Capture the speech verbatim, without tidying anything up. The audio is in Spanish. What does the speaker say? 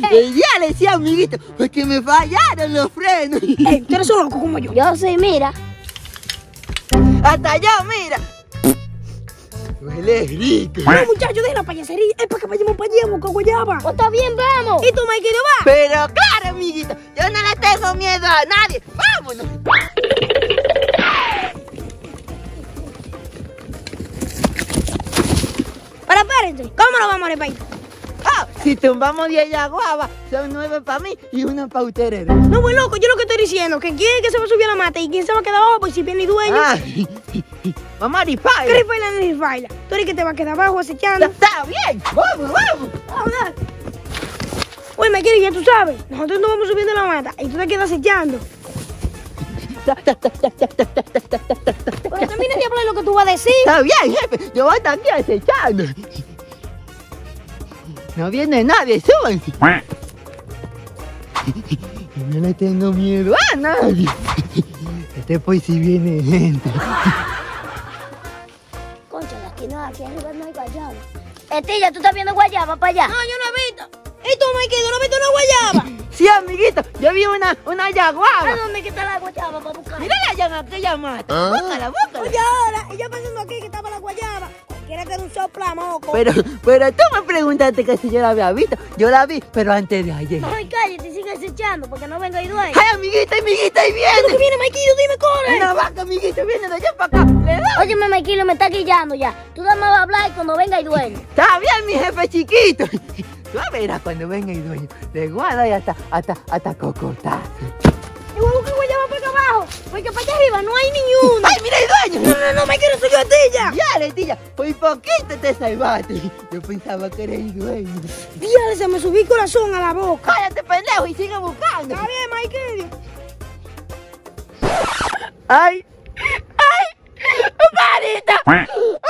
El día le decía, amiguito, pues que me fallaron los frenos. Ey, tú eres un loco como yo. Yo sí, mira. Hasta allá, mira. Huele rico. No, muchachos, dejen la payasería. Es para que vayamos para allá, boca guayaba. Pues está bien, vamos. ¿Y tú, Mikey, no vas? Pero claro, amiguito, yo no le tengo miedo a nadie. ¡Vámonos! Pero espérense, ¿cómo lo vamos a repetir? Ah, si tumbamos diez yaguabas, son nueve para mí y una para ustedes. No, pues loco, yo lo que estoy diciendo, que quién es que se va a subir a la mata y quién se va a quedar abajo, pues si viene el dueño. Ah, vamos a ¿Qué rifaila. rifaila ni rifaila? Tú eres que te va a quedar abajo acechando. Está bien, vamos, vamos. Vamos, dale. Oye, Mikey, ya tú sabes, nosotros nos vamos subiendo a la mata y tú te quedas acechando. Pero termina de hablar lo que tú vas a decir. Está bien, jefe, yo voy a estar aquí acechando. No viene nadie, súbanse. No le tengo miedo a nadie. Este pues si viene gente. Concha, aquí no, aquí arriba no hay guayaba. Estilla, ¿tú estás viendo guayaba para allá? No, yo no he visto. ¿Y tú, Mikey, tú no has visto una guayaba? Sí, amiguito, yo vi una, una ¿A yaguaba. dónde que está la guayaba para buscar? Mírala allá en aquella mata. Búscala, búscala. Oye, ahora, y yo pensando aquí que estaba la guayaba. Quiere que era un soplamoco. Pero, pero tú me preguntaste que si yo la había visto. Yo la vi, pero antes de ayer. Ay, cállate, sigue acechando porque no venga y dueño. ¡Ay, amiguita, amiguita, ahí ¿Qué viene! viene, Mikey? Dime, corre. Una vaca, amiguita, viene de allá para acá. Le doy. Óyeme, Maikilo, me está guillando ya. Tú dame a hablar cuando venga y dueño. Está bien, mi jefe chiquito. Tú verás cuando venga el dueño. Le guarda y hasta, hasta, hasta cocotazo. Y voy a buscar guayaba para acá abajo. Porque para allá arriba no hay ni una. ¡Ay, mira el dueño! No, no, no, Mikey, no soy yo a ti ya. Ya, Letilla, por poquito te salvaste. Yo pensaba que era el dueño. Dios, se me subió el corazón a la boca. Cállate, pendejo, y sigue buscando. Está bien, Mikey. ¡Ay! ¡Ay! ¡Marita!